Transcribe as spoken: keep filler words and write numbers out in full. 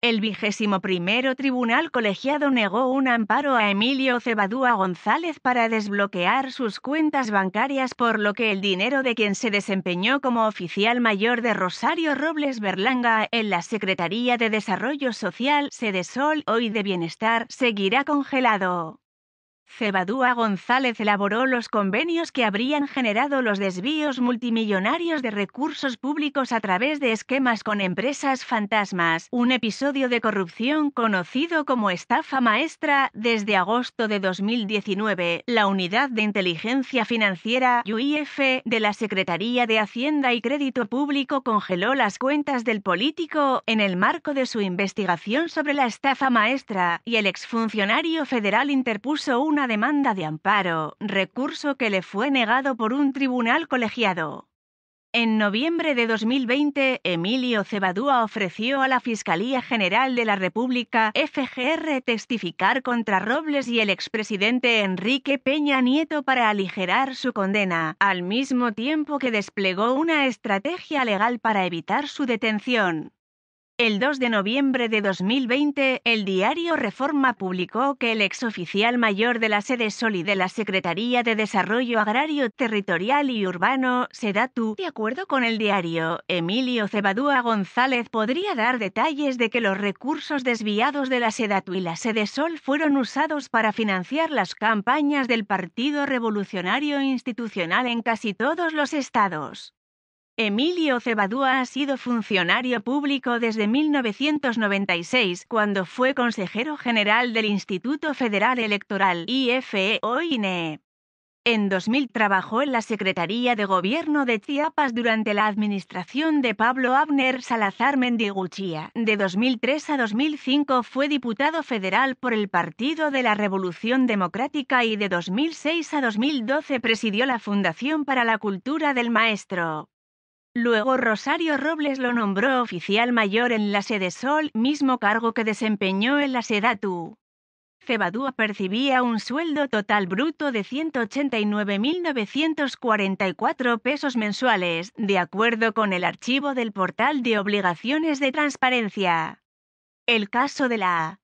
El vigésimo primero Tribunal Colegiado negó un amparo a Emilio Cebadúa González para desbloquear sus cuentas bancarias, por lo que el dinero de quien se desempeñó como oficial mayor de Rosario Robles Berlanga en la Secretaría de Desarrollo Social, Sedesol, hoy de Bienestar, seguirá congelado. Cebadúa González elaboró los convenios que habrían generado los desvíos multimillonarios de recursos públicos a través de esquemas con empresas fantasmas, un episodio de corrupción conocido como estafa maestra. Desde agosto de dos mil diecinueve, la Unidad de Inteligencia Financiera U I F de la Secretaría de Hacienda y Crédito Público congeló las cuentas del político en el marco de su investigación sobre la estafa maestra, y el exfuncionario federal interpuso un una demanda de amparo, recurso que le fue negado por un tribunal colegiado. En noviembre de dos mil veinte, Emilio Cebadúa ofreció a la Fiscalía General de la República, F G R, testificar contra Robles y el expresidente Enrique Peña Nieto para aligerar su condena, al mismo tiempo que desplegó una estrategia legal para evitar su detención. El dos de noviembre de dos mil veinte, el diario Reforma publicó que el exoficial mayor de la Sedesol y de la Secretaría de Desarrollo Agrario, Territorial y Urbano, SEDATU, de acuerdo con el diario, Emilio Cebadúa González podría dar detalles de que los recursos desviados de la SEDATU y la Sedesol fueron usados para financiar las campañas del Partido Revolucionario Institucional en casi todos los estados. Emilio Cebadúa ha sido funcionario público desde mil novecientos noventa y seis, cuando fue consejero general del Instituto Federal Electoral, I F E o I N E. En dos mil trabajó en la Secretaría de Gobierno de Chiapas durante la administración de Pablo Abner Salazar Mendiguchía. De dos mil tres a dos mil cinco fue diputado federal por el Partido de la Revolución Democrática y de dos mil seis a dos mil doce presidió la Fundación para la Cultura del Maestro. Luego Rosario Robles lo nombró oficial mayor en la Sedesol, mismo cargo que desempeñó en la SEDATU. Cebadúa percibía un sueldo total bruto de ciento ochenta y nueve mil novecientos cuarenta y cuatro pesos mensuales, de acuerdo con el archivo del portal de obligaciones de transparencia. El caso de la